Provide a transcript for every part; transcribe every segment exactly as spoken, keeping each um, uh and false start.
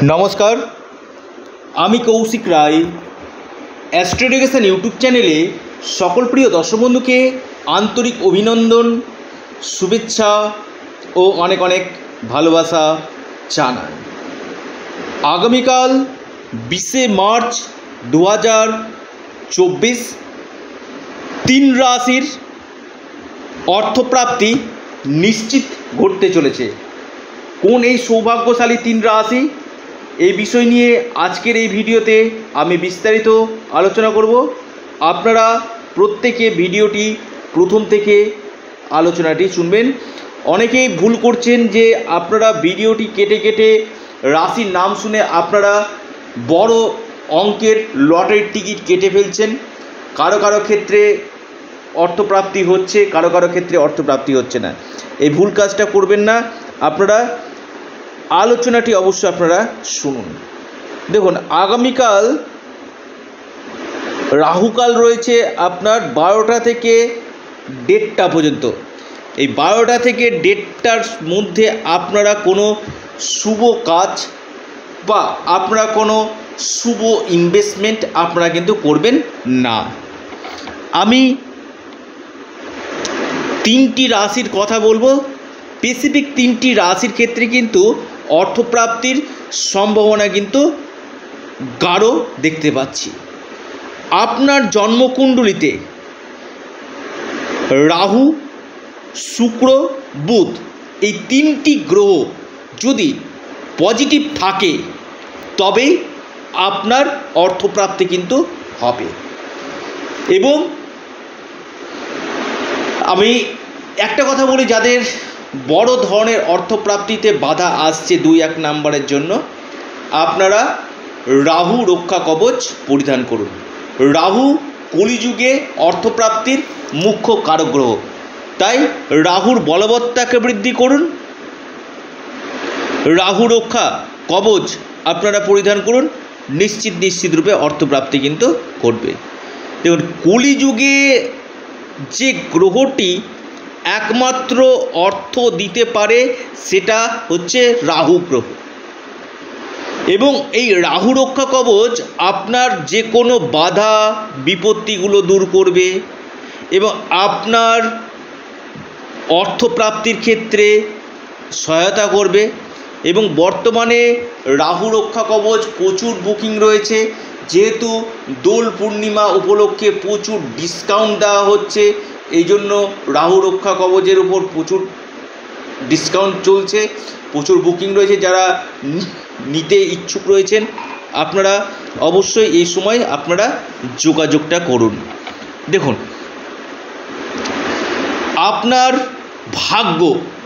नमस्कार आमी Koushik Roy astro education YouTube चैनेले सकल प्रिय दर्शक बंधु के आंतरिक अभिनंदन शुभेच्छा और अनेक अनेक भालोबासा जानाई। आगामीकाल बीसे मार्च दो हज़ार चौबीस तीन राशिर अर्थप्राप्ति निश्चित घटते चलेছে। কোন এই সৌভাগ্যশালী তিন রাশি এই বিষয় নিয়ে আজকের এই ভিডিওতে আমি বিস্তারিত আলোচনা করব। আপনারা প্রত্যেকে ভিডিওটি প্রথম থেকে আলোচনাটি শুনবেন। অনেকেই ভুল করছেন যে আপনারা ভিডিওটি কেটে কেটে রাশির নাম শুনে আপনারা বড় অঙ্কের লটারির টিকিট কেটে ফেলছেন। কারো কারো ক্ষেত্রে অর্থপ্রাপ্তি হচ্ছে, কারো কারো ক্ষেত্রে অর্থপ্রাপ্তি হচ্ছে না। এই ভুল কাজটা করবেন না। আপনারা আলোচনাটি অবশ্যই আপনারা শুনুন। দেখুন, আগামীকাল রাহুকাল রয়েছে আপনার বারোটা থেকে দেড়টা পর্যন্ত। এই বারোটা থেকে দেড়টার মধ্যে আপনারা কোনো শুভ কাজ বা আপনারা কোনো শুভ ইনভেস্টমেন্ট আপনারা কিন্তু করবেন না। আমি তিনটি রাশির কথা বলবো। স্পেসিফিক তিনটি রাশির ক্ষেত্রে কিন্তু অর্থপ্রাপ্তির সম্ভাবনা কিন্তু গাঢ় দেখতে পাচ্ছি। আপনার জন্মকুণ্ডলিতে রাহু, শুক্র, বুধ এই তিনটি গ্রহ যদি পজিটিভ থাকে তবেই আপনার অর্থপ্রাপ্তি কিন্তু হবে। এবং আমি একটা কথা বলি, যাদের বড় ধরনের অর্থপ্রাপ্তিতে বাধা আসছে দুই এক নাম্বারের জন্য, আপনারা রাহু রক্ষা কবচ পরিধান করুন। রাহু কলিযুগে অর্থপ্রাপ্তির মুখ্য কারক গ্রহ, তাই রাহুর বলবত্তাকে বৃদ্ধি করুন। রাহু রক্ষা কবচ আপনারা পরিধান করুন, নিশ্চিত নিশ্চিত রূপে অর্থপ্রাপ্তি কিন্তু ঘটবে। দেখুন, কলিযুগে যে গ্রহটি একমাত্র অর্থ দিতে পারে সেটা হচ্ছে রাহু গ্রহ। এবং এই রাহু রক্ষা কবচ আপনার যে কোনো বাধা বিপত্তিগুলো দূর করবে এবং আপনার অর্থপ্রাপ্তির ক্ষেত্রে সহায়তা করবে। এবং বর্তমানে রাহু রক্ষা কবচ প্রচুর বুকিং রয়েছে, যেহেতু দোল পূর্ণিমা উপলক্ষে প্রচুর ডিসকাউন্ট দেওয়া হচ্ছে, এই জন্য রাহু রক্ষা কবচের উপর প্রচুর ডিসকাউন্ট চলছে, প্রচুর বুকিং রয়েছে। যারা নিতে ইচ্ছুক রয়েছেন আপনারা অবশ্যই এই সময় আপনারা যোগাযোগটা করুন। দেখুন, আপনার ভাগ্য,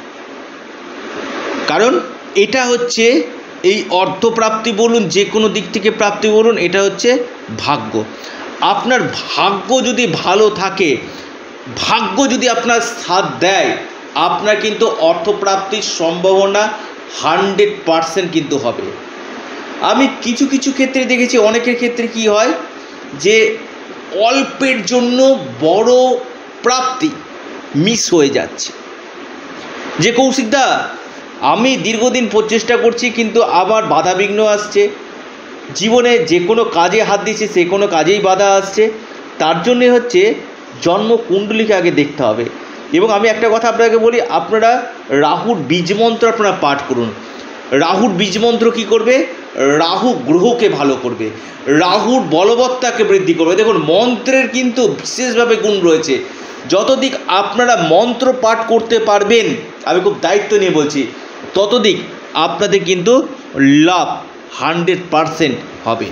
কারণ এটা হচ্ছে এই অর্থপ্রাপ্তি বলুন, যে কোনো দিক থেকে প্রাপ্তি বলুন, এটা হচ্ছে ভাগ্য। আপনার ভাগ্য যদি ভালো থাকে, ভাগ্য যদি আপনার সাথ দেয়, আপনার কিন্তু অর্থপ্রাপ্তির সম্ভাবনা হান্ড্রেড পারসেন্ট কিন্তু হবে। আমি কিছু কিছু ক্ষেত্রে দেখেছি, অনেকের ক্ষেত্রে কি হয় যে অল্পের জন্য বড় প্রাপ্তি মিস হয়ে যাচ্ছে। যে কৌশিকদা, আমি দীর্ঘদিন প্রচেষ্টা করছি কিন্তু আবার বাধা বিঘ্ন আসছে, জীবনে যে কোনো কাজে হাত দিচ্ছে সে কোনো কাজেই বাধা আসছে। তার জন্যে হচ্ছে জন্মকুণ্ডলীকে আগে দেখতে হবে। এবং আমি একটা কথা আপনাকে বলি, আপনারা রাহুর বীজমন্ত্র আপনারা পাঠ করুন। রাহুর বীজমন্ত্র কি করবে? রাহু গ্রহকে ভালো করবে, রাহুর বলবত্তাকে বৃদ্ধি করবে। দেখুন, মন্ত্রের কিন্তু বিশেষভাবে গুণ রয়েছে। যতদিক আপনারা মন্ত্র পাঠ করতে পারবেন, আমি খুব দায়িত্ব নিয়ে বলছি, ততদিক আপনাদের কিন্তু লাভ হান্ড্রেড পারসেন্ট হবে।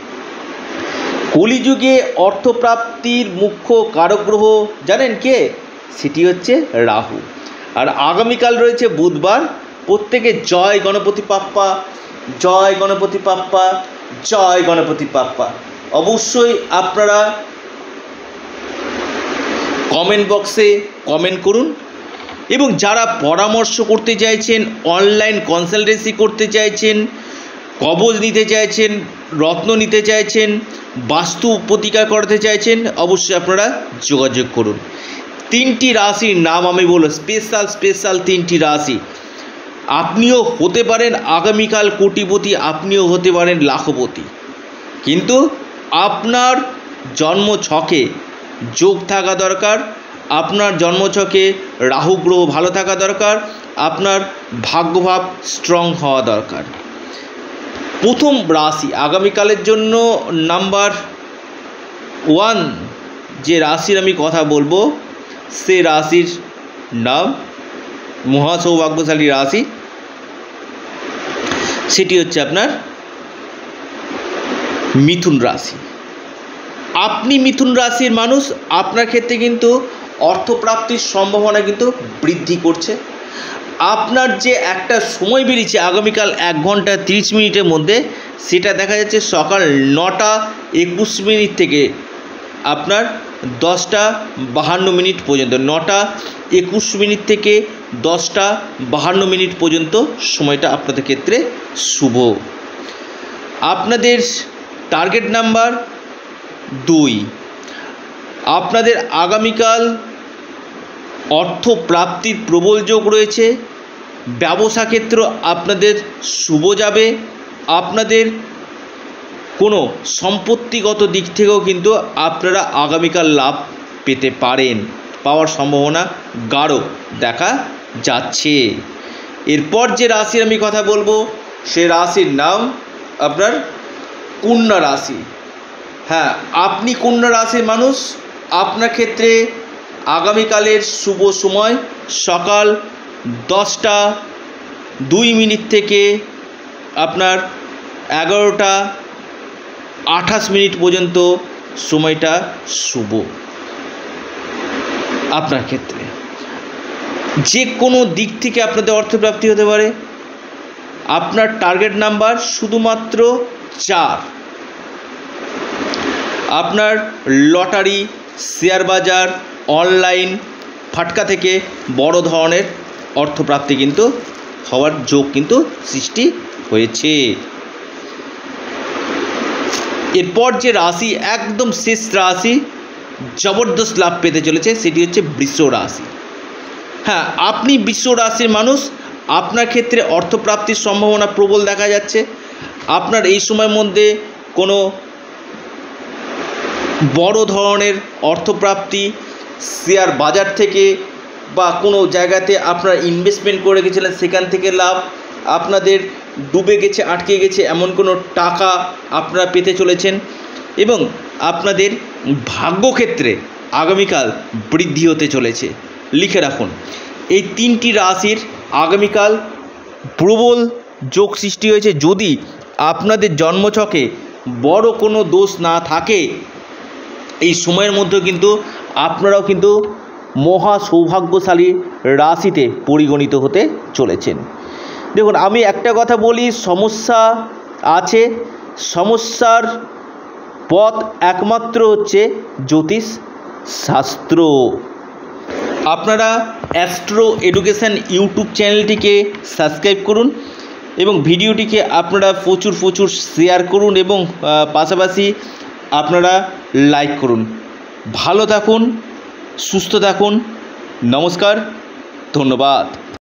কলিযুগে অর্থপ্রাপ্তির মুখ্য কারক গ্রহ জানেন কে? সেটি হচ্ছে রাহু। আর আগামীকাল রয়েছে বুধবার। প্রত্যেকে জয় গণপতি বাপ্পা, জয় গণপতি বাপ্পা, জয় গণপতি বাপ্পা অবশ্যই আপনারা কমেন্ট বক্সে কমেন্ট করুন। এবং যারা পরামর্শ করতে চাইছেন, অনলাইন কনসালটেন্সি করতে চাইছেন, কবচ নিতে চাইছেন, রত্ন নিতে চাইছেন, বাস্তু প্রতিকার করতে চাইছেন, অবশ্যই আপনারা যোগাযোগ করুন। তিনটি রাশির নাম আমি বলবো, স্পেশাল স্পেশাল তিনটি রাশি। আপনিও হতে পারেন আগামীকাল কোটিপতি, আপনিও হতে পারেন লাখপতি, কিন্তু আপনার জন্ম ছকে যোগ থাকা দরকার, আপনার জন্মছকে রাহু গ্রহ ভালো থাকা দরকার, আপনার ভাগ্যভাব স্ট্রং হওয়া দরকার। প্রথম রাশি আগামীকালের জন্য নাম্বার ওয়ান যে রাশির আমি কথা বলবো সে রাশির নাম মহা সৌভাগ্যশালী রাশি, সেটি হচ্ছে আপনার মিথুন রাশি। আপনি মিথুন রাশির মানুষ, আপনার ক্ষেত্রে কিন্তু অর্থপ্রাপ্তির সম্ভাবনা কিন্তু বৃদ্ধি করছে। আপনার যে একটা সময় বেরিয়েছে আগামীকাল এক ঘন্টা তিরিশ মিনিটের মধ্যে, সেটা দেখা যাচ্ছে সকাল নটা একুশ মিনিট থেকে আপনার দশটা বাহান্ন মিনিট পর্যন্ত, নটা একুশ মিনিট থেকে দশটা বাহান্ন মিনিট পর্যন্ত সময়টা আপনাদের ক্ষেত্রে শুভ। আপনাদের টার্গেট নাম্বার দুই। আপনাদের আগামীকাল অর্থ প্রাপ্তির প্রবল যোগ রয়েছে। ব্যবসা ক্ষেত্র আপনাদের শুভ যাবে। আপনাদের কোনো সম্পত্তিগত দিক থেকেও কিন্তু আপনারা আগামীকাল লাভ পেতে পারেন, পাওয়ার সম্ভাবনা গাঢ় দেখা যাচ্ছে। এরপর যে রাশির আমি কথা বলবো সে রাশির নাম আপনার কন্যা রাশি। হ্যাঁ, আপনি কন্যা রাশির মানুষ, আপনার ক্ষেত্রে আগামীকালের শুভ সময় সকাল দশটা দুই মিনিট থেকে আপনার এগারোটা আঠাশ মিনিট পর্যন্ত সময়টা শুভ। আপনার ক্ষেত্রে যে কোনো দিক থেকে আপনাদের অর্থপ্রাপ্তি হতে পারে। আপনার টার্গেট নাম্বার শুধুমাত্র চার। আপনার লটারি, শেয়ার বাজার, অনলাইন ফাটকা থেকে বড় ধরনের অর্থপ্রাপ্তি কিন্তু হওয়ার যোগ কিন্তু সৃষ্টি হয়েছে। এরপর যে রাশি একদম শেষ রাশি জবরদস্ত লাভ পেতে চলেছে সেটি হচ্ছে বৃষ রাশি। হ্যাঁ, আপনি বৃষ রাশির মানুষ, আপনার ক্ষেত্রে অর্থপ্রাপ্তির সম্ভাবনা প্রবল দেখা যাচ্ছে। আপনার এই সময়ের মধ্যে কোনো বড় ধরনের অর্থপ্রাপ্তি শেয়ার বাজার থেকে বা কোনো জায়গাতে আপনারা ইনভেস্টমেন্ট করে গেছিলেন সেখান থেকে লাভ, আপনাদের ডুবে গেছে আটকে গেছে এমন কোনো টাকা আপনারা পেতে চলেছেন, এবং আপনাদের ভাগ্যক্ষেত্রে আগামীকাল বৃদ্ধি হতে চলেছে। লিখে রাখুন, এই তিনটি রাশির আগামীকাল প্রবল যোগ সৃষ্টি হয়েছে। যদি আপনাদের জন্মছকে বড় কোনো দোষ না থাকে, এই সময়ের মধ্যে কিন্তু আপনারাও কিন্তু মহা সৌভাগ্যশালী রাশিতে পরিগণিত হতে চলেছেন। দেখুন, আমি একটা কথা বলি, সমস্যা আছে, সমস্যার পথ একমাত্র হচ্ছে জ্যোতিষ শাস্ত্র। আপনারা অ্যাস্ট্রো এডুকেশন ইউটিউব চ্যানেলটিকে সাবস্ক্রাইব করুন এবং ভিডিওটিকে আপনারা প্রচুর প্রচুর শেয়ার করুন এবং পাশাপাশি আপনারা লাইক করুন। ভালো থাকুন, সুস্থ থাকুন, নমস্কার, ধন্যবাদ।